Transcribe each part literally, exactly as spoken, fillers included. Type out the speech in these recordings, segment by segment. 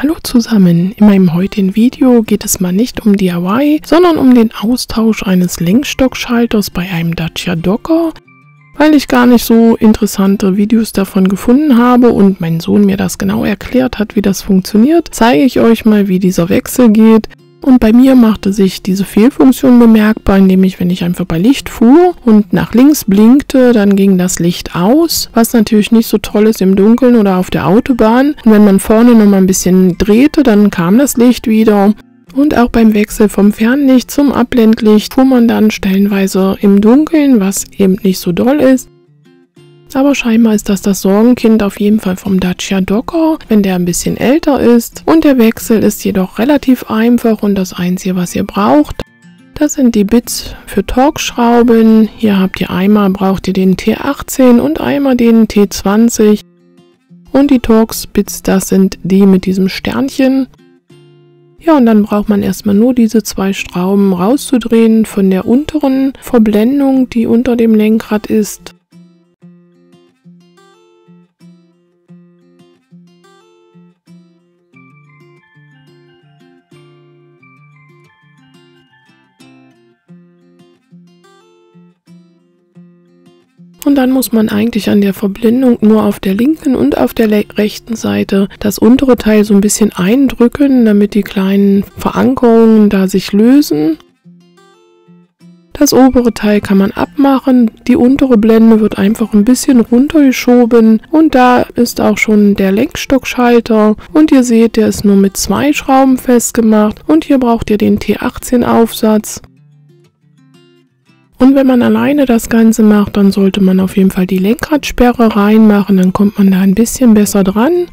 Hallo zusammen, in meinem heutigen Video geht es mal nicht um D I Y, sondern um den Austausch eines Lenkstockschalters bei einem Dacia Docker. Weil ich gar nicht so interessante Videos davon gefunden habe und mein Sohn mir das genau erklärt hat, wie das funktioniert, zeige ich euch mal, wie dieser Wechsel geht. Und bei mir machte sich diese Fehlfunktion bemerkbar, indem ich, wenn ich einfach bei Licht fuhr und nach links blinkte, dann ging das Licht aus, was natürlich nicht so toll ist im Dunkeln oder auf der Autobahn. Und wenn man vorne noch mal ein bisschen drehte, dann kam das Licht wieder. Und auch beim Wechsel vom Fernlicht zum Abblendlicht fuhr man dann stellenweise im Dunkeln, was eben nicht so doll ist. Aber scheinbar ist das das Sorgenkind auf jeden Fall vom Dacia Docker, wenn der ein bisschen älter ist. Und der Wechsel ist jedoch relativ einfach und das Einzige, was ihr braucht, das sind die Bits für Torx-Schrauben. Hier habt ihr einmal, braucht ihr den T achtzehn und einmal den T zwanzig. Und die Torx-Bits, das sind die mit diesem Sternchen. Ja, und dann braucht man erstmal nur diese zwei Schrauben rauszudrehen von der unteren Verblendung, die unter dem Lenkrad ist. Und dann muss man eigentlich an der Verblendung nur auf der linken und auf der rechten Seite das untere Teil so ein bisschen eindrücken, damit die kleinen Verankerungen da sich lösen. Das obere Teil kann man abmachen, die untere Blende wird einfach ein bisschen runtergeschoben und da ist auch schon der Lenkstockschalter und ihr seht, der ist nur mit zwei Schrauben festgemacht und hier braucht ihr den T achtzehn Aufsatz. Und wenn man alleine das Ganze macht, dann sollte man auf jeden Fall die Lenkradsperre reinmachen, dann kommt man da ein bisschen besser dran.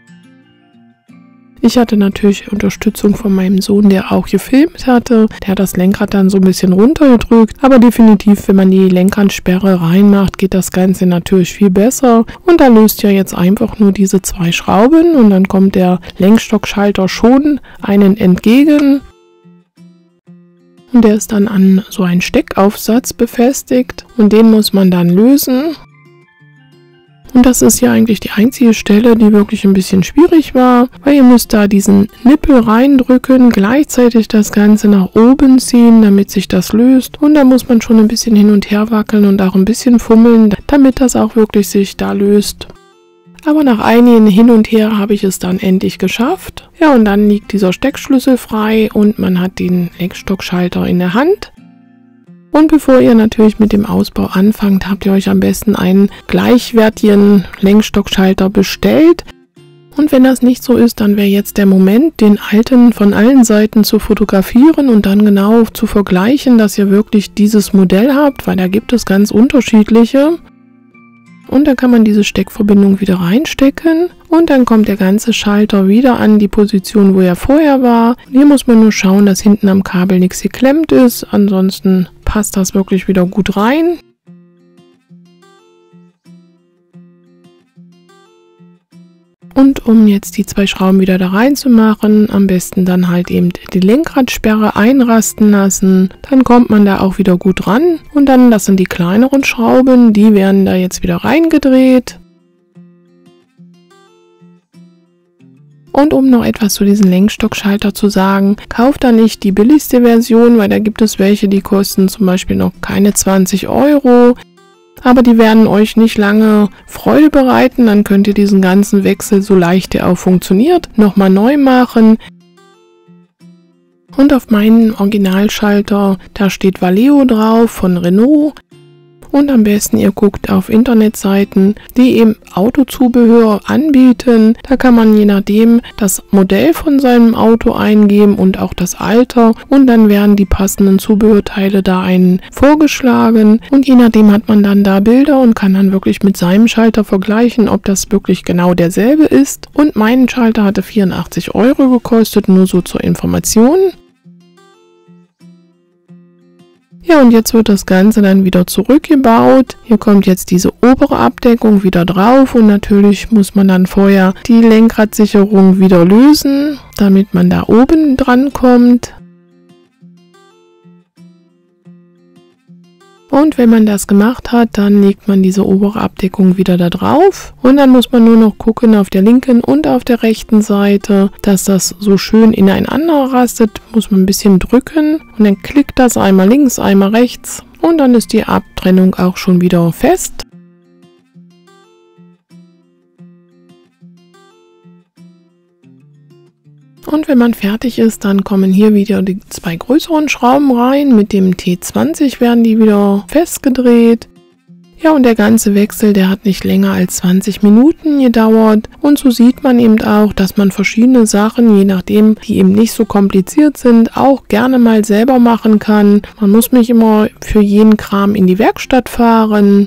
Ich hatte natürlich Unterstützung von meinem Sohn, der auch gefilmt hatte. Der hat das Lenkrad dann so ein bisschen runtergedrückt, aber definitiv, wenn man die Lenkradsperre reinmacht, geht das Ganze natürlich viel besser. Und da löst ihr jetzt einfach nur diese zwei Schrauben und dann kommt der Lenkstockschalter schon einen entgegen. Und der ist dann an so einen Steckaufsatz befestigt und den muss man dann lösen. Und das ist ja eigentlich die einzige Stelle, die wirklich ein bisschen schwierig war, weil ihr müsst da diesen Nippel reindrücken, gleichzeitig das Ganze nach oben ziehen, damit sich das löst. Und da muss man schon ein bisschen hin und her wackeln und auch ein bisschen fummeln, damit das auch wirklich sich da löst. Aber nach einigen Hin und Her habe ich es dann endlich geschafft. Ja, und dann liegt dieser Steckschlüssel frei und man hat den Lenkstockschalter in der Hand. Und bevor ihr natürlich mit dem Ausbau anfangt, habt ihr euch am besten einen gleichwertigen Lenkstockschalter bestellt. Und wenn das nicht so ist, dann wäre jetzt der Moment, den alten von allen Seiten zu fotografieren und dann genau zu vergleichen, dass ihr wirklich dieses Modell habt, weil da gibt es ganz unterschiedliche. Und dann kann man diese Steckverbindung wieder reinstecken und dann kommt der ganze Schalter wieder an die Position, wo er vorher war. Und hier muss man nur schauen, dass hinten am Kabel nichts geklemmt ist, ansonsten passt das wirklich wieder gut rein. Und um jetzt die zwei Schrauben wieder da reinzumachen, am besten dann halt eben die Lenkradsperre einrasten lassen. Dann kommt man da auch wieder gut ran. Und dann, das sind die kleineren Schrauben, die werden da jetzt wieder reingedreht. Und um noch etwas zu diesem Lenkstockschalter zu sagen, kauft da nicht die billigste Version, weil da gibt es welche, die kosten zum Beispiel noch keine zwanzig Euro. Aber die werden euch nicht lange Freude bereiten, dann könnt ihr diesen ganzen Wechsel, so leicht der auch funktioniert, nochmal neu machen. Und auf meinen Originalschalter, da steht Valeo drauf von Renault. Und am besten ihr guckt auf Internetseiten, die eben Autozubehör anbieten. Da kann man je nachdem das Modell von seinem Auto eingeben und auch das Alter. Und dann werden die passenden Zubehörteile da einen vorgeschlagen. Und je nachdem hat man dann da Bilder und kann dann wirklich mit seinem Schalter vergleichen, ob das wirklich genau derselbe ist. Und mein Schalter hatte vierundachtzig Euro gekostet, nur so zur Information. Ja, und jetzt wird das Ganze dann wieder zurückgebaut. Hier kommt jetzt diese obere Abdeckung wieder drauf und natürlich muss man dann vorher die Lenkradsicherung wieder lösen, damit man da oben dran kommt. Und wenn man das gemacht hat, dann legt man diese obere Abdeckung wieder da drauf. Und dann muss man nur noch gucken auf der linken und auf der rechten Seite, dass das so schön ineinander rastet. Muss man ein bisschen drücken und dann klickt das einmal links, einmal rechts. Und dann ist die Abtrennung auch schon wieder fest. Und wenn man fertig ist, dann kommen hier wieder die zwei größeren Schrauben rein. Mit dem T zwanzig werden die wieder festgedreht. Ja, und der ganze Wechsel, der hat nicht länger als zwanzig Minuten gedauert. Und so sieht man eben auch, dass man verschiedene Sachen, je nachdem, die eben nicht so kompliziert sind, auch gerne mal selber machen kann. Man muss nicht immer für jeden Kram in die Werkstatt fahren.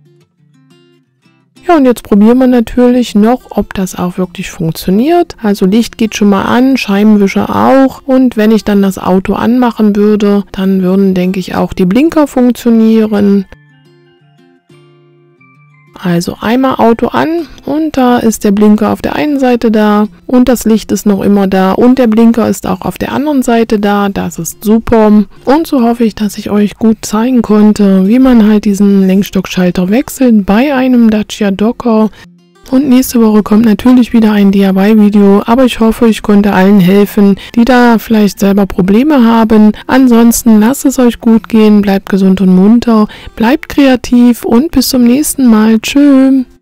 Ja, und jetzt probieren wir natürlich noch, ob das auch wirklich funktioniert. Also Licht geht schon mal an, Scheibenwischer auch. Und wenn ich dann das Auto anmachen würde, dann würden, denke ich, auch die Blinker funktionieren. Also einmal Auto an und da ist der Blinker auf der einen Seite da und das Licht ist noch immer da und der Blinker ist auch auf der anderen Seite da. Das ist super. Und so hoffe ich, dass ich euch gut zeigen konnte, wie man halt diesen Lenkstockschalter wechselt bei einem Dacia Docker. Und nächste Woche kommt natürlich wieder ein D I Y-Video, aber ich hoffe, ich konnte allen helfen, die da vielleicht selber Probleme haben. Ansonsten lasst es euch gut gehen, bleibt gesund und munter, bleibt kreativ und bis zum nächsten Mal. Tschüss.